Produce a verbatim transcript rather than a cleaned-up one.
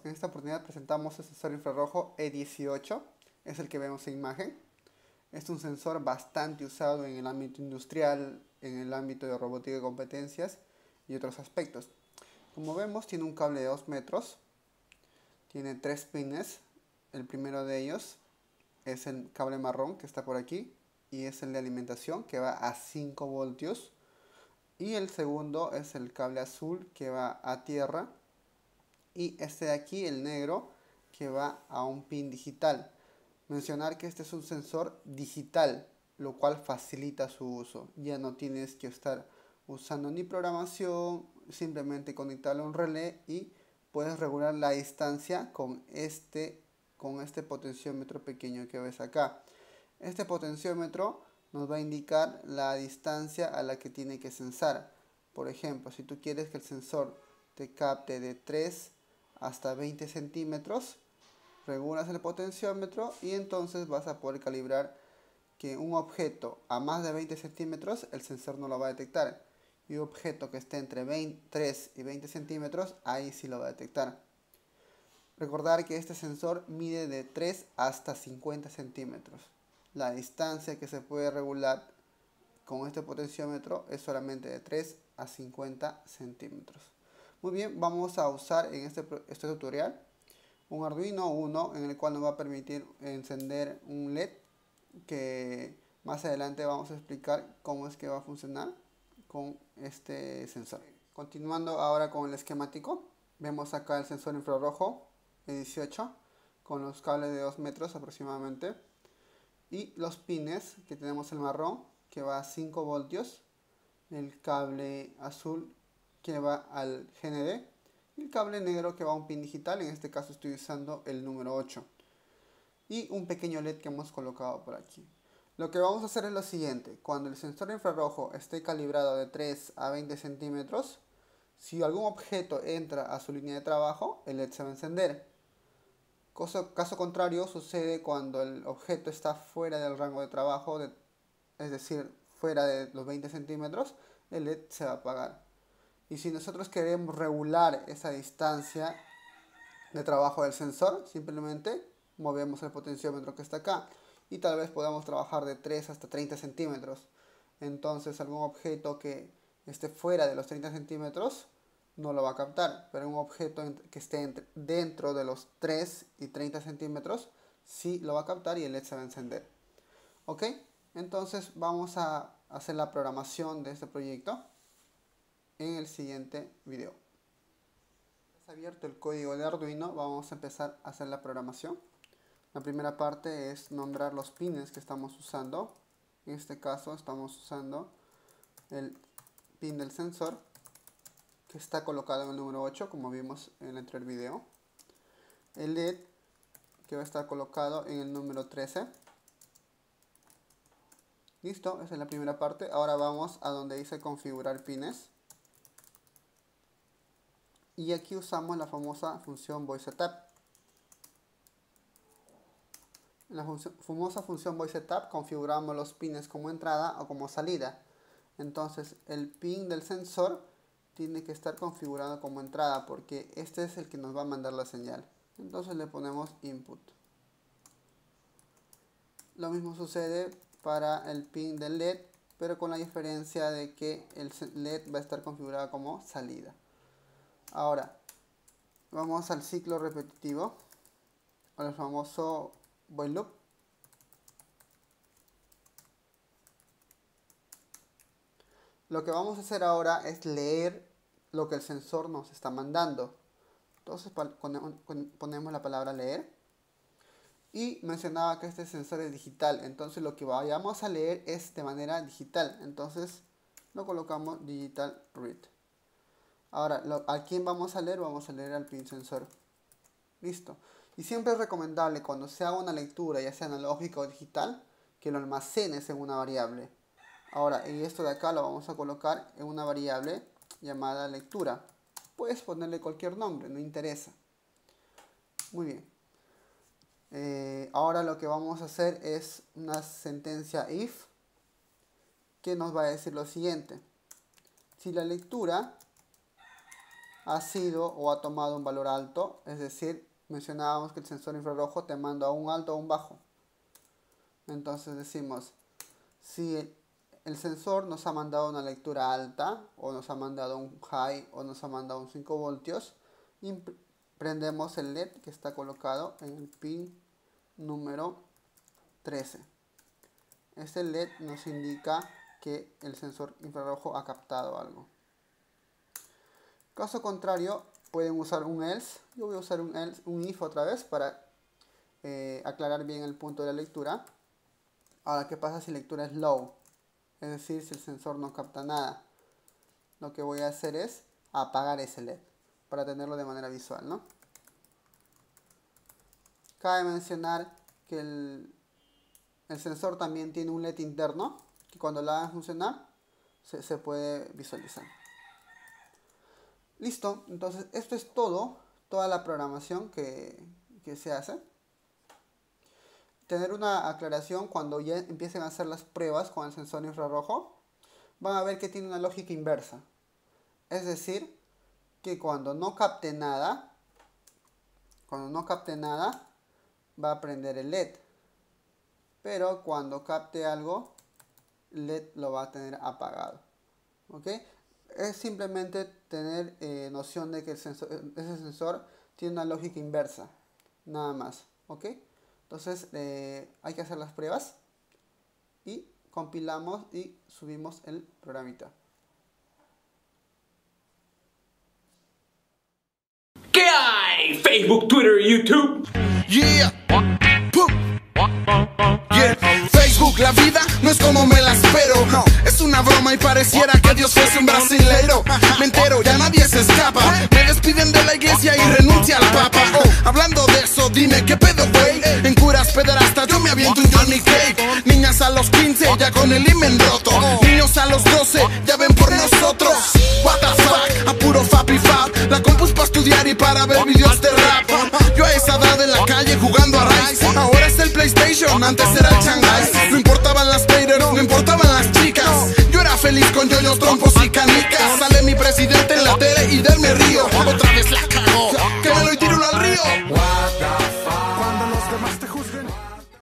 En esta oportunidad presentamos el sensor infrarrojo E dieciocho, es el que vemos en imagen. Es un sensor bastante usado en el ámbito industrial, en el ámbito de robótica de competencias y otros aspectos. Como vemos, tiene un cable de dos metros, tiene tres pines. El primero de ellos es el cable marrón que está por aquí y es el de alimentación que va a cinco voltios. Y el segundo es el cable azul que va a tierra. Y este de aquí, el negro, que va a un pin digital. Mencionar que este es un sensor digital, lo cual facilita su uso. Ya no tienes que estar usando ni programación, simplemente conectarle a un relé y puedes regular la distancia con este, con este potenciómetro pequeño que ves acá. Este potenciómetro nos va a indicar la distancia a la que tiene que sensar. Por ejemplo, si tú quieres que el sensor te capte de tres hasta veinte centímetros, regulas el potenciómetro y entonces vas a poder calibrar que un objeto a más de veinte centímetros el sensor no lo va a detectar, y un objeto que esté entre tres y veinte centímetros ahí sí lo va a detectar. Recordar que este sensor mide de tres hasta cincuenta centímetros. La distancia que se puede regular con este potenciómetro es solamente de tres a cincuenta centímetros. Muy bien, vamos a usar en este, este tutorial un Arduino Uno en el cual nos va a permitir encender un L E D que más adelante vamos a explicar cómo es que va a funcionar con este sensor. Continuando ahora con el esquemático, vemos acá el sensor infrarrojo E dieciocho con los cables de dos metros aproximadamente y los pines que tenemos el marrón que va a cinco voltios, el cable azul que va al G N D y el cable negro que va a un pin digital. En este caso estoy usando el número ocho y un pequeño L E D que hemos colocado por aquí. Lo que vamos a hacer es lo siguiente: cuando el sensor infrarrojo esté calibrado de tres a veinte centímetros, si algún objeto entra a su línea de trabajo, el L E D se va a encender. Caso, caso contrario sucede cuando el objeto está fuera del rango de trabajo, de, es decir, fuera de los veinte centímetros, el L E D se va a apagar. Y si nosotros queremos regular esa distancia de trabajo del sensor, simplemente movemos el potenciómetro que está acá y tal vez podamos trabajar de tres hasta treinta centímetros. Entonces algún objeto que esté fuera de los treinta centímetros no lo va a captar, pero un objeto que esté dentro de los tres y treinta centímetros sí lo va a captar y el L E D se va a encender. Ok, entonces vamos a hacer la programación de este proyecto en el siguiente video. Abierto el código de Arduino, vamos a empezar a hacer la programación. La primera parte es nombrar los pines que estamos usando. En este caso estamos usando el pin del sensor que está colocado en el número ocho, como vimos en el anterior video. El L E D que va a estar colocado en el número trece. Listo, esa es la primera parte. Ahora vamos a donde dice configurar pines. Y aquí usamos la famosa función voiceTap. En la función, famosa función voiceTap configuramos los pines como entrada o como salida. Entonces el pin del sensor tiene que estar configurado como entrada porque este es el que nos va a mandar la señal. Entonces le ponemos input. Lo mismo sucede para el pin del L E D, pero con la diferencia de que el L E D va a estar configurado como salida. Ahora vamos al ciclo repetitivo, al famoso while loop. Lo que vamos a hacer ahora es leer lo que el sensor nos está mandando. Entonces ponemos la palabra leer. Y mencionaba que este sensor es digital. Entonces lo que vayamos a leer es de manera digital. Entonces lo colocamos digital read. Ahora, lo, ¿a quién vamos a leer? Vamos a leer al pin sensor. Listo. Y siempre es recomendable cuando se haga una lectura, ya sea analógica o digital, que lo almacenes en una variable. Ahora, y esto de acá lo vamos a colocar en una variable llamada lectura. Puedes ponerle cualquier nombre, no interesa. Muy bien. Eh, ahora lo que vamos a hacer es una sentencia if que nos va a decir lo siguiente: si la lectura ha sido o ha tomado un valor alto, es decir, mencionábamos que el sensor infrarrojo te manda a un alto o un bajo. Entonces decimos, si el, el sensor nos ha mandado una lectura alta, o nos ha mandado un high, o nos ha mandado un cinco voltios, y prendemos el L E D que está colocado en el pin número trece. Este L E D nos indica que el sensor infrarrojo ha captado algo. Caso contrario, pueden usar un else. Yo voy a usar un else, un if otra vez para eh, aclarar bien el punto de la lectura. Ahora, ¿qué pasa si la lectura es low? Es decir, si el sensor no capta nada. Lo que voy a hacer es apagar ese L E D para tenerlo de manera visual, ¿no? Cabe mencionar que el, el sensor también tiene un L E D interno que cuando lo hagan funcionar se, se puede visualizar. Listo, entonces esto es todo, toda la programación que, que se hace. Tener una aclaración: cuando ya empiecen a hacer las pruebas con el sensor infrarrojo, van a ver que tiene una lógica inversa. Es decir, que cuando no capte nada, cuando no capte nada, va a prender el L E D. Pero cuando capte algo, el L E D lo va a tener apagado. ¿Ok? Es simplemente tener eh, noción de que el sensor, ese sensor tiene una lógica inversa. Nada más. ¿Ok? Entonces eh, hay que hacer las pruebas y compilamos y subimos el programita. ¿Qué hay? Facebook, Twitter, YouTube. Yeah. Yeah. Facebook, la vida no es como me la espero. No. Es una broma y pareciera que Dios fuese un brasilero. Me entero, ya nadie se escapa. Me despiden de la iglesia y renuncia al papa. Oh. Hablando de eso, dime qué pedo, güey. En curas pederastas yo me aviento un Johnny Cake. Niñas a los quince ya con el himen roto. Niños a los doce ya ven por nosotros. What the fuck, a puro fapi fap. La compu es para estudiar y para ver videos de rap. Yo a esa edad en la calle jugando a Rise. Ahora es el PlayStation, antes era el Shanghai. No importaban las Paters, no importaban las chicas. Yo era feliz con yoyos, trompos y canicas. Sale mi presidente en la tele y del me río. Otra vez la cago, que me lo